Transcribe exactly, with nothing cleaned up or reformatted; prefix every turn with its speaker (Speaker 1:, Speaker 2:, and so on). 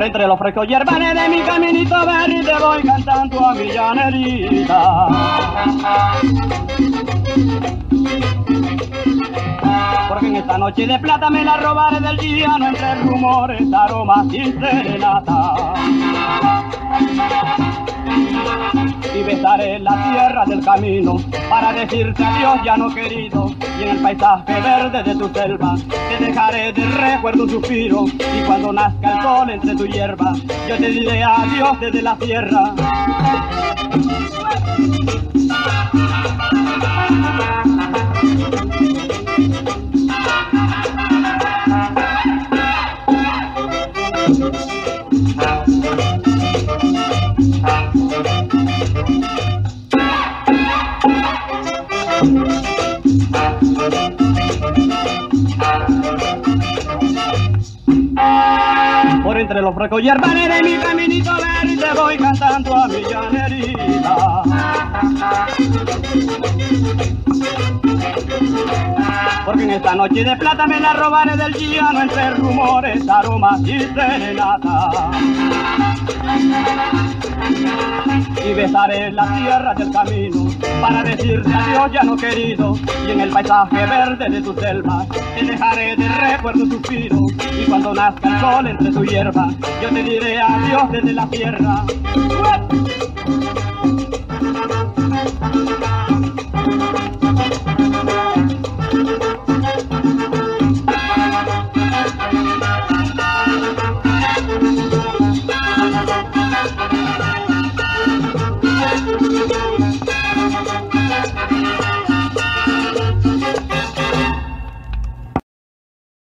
Speaker 1: Por entre los frescos yerbales de mi caminito verde te voy cantando a mi llanerita. Porque en esta noche de plata me la robaré del día, no entre rumores, aromas y serenata. Y besaré la tierra del camino para decirte adiós ya no querido. Y en el paisaje verde de tu selva te dejaré de recuerdo un suspiro. Y cuando nazca el sol entre tu hierba yo te diré adiós desde la sierra. Por entre los frescos yerbales de mi caminito verde te voy cantando a mi llanerita. Porque en esta noche de plata me la robaré del llano entre rumores, aromas y serenata. Y besaré la tierra del camino para decirte adiós ya no querido. Y en el paisaje verde de tu selva te dejaré de recuerdo un suspiro. Y cuando nazca el sol entre tu hierba yo te diré adiós desde la tierra.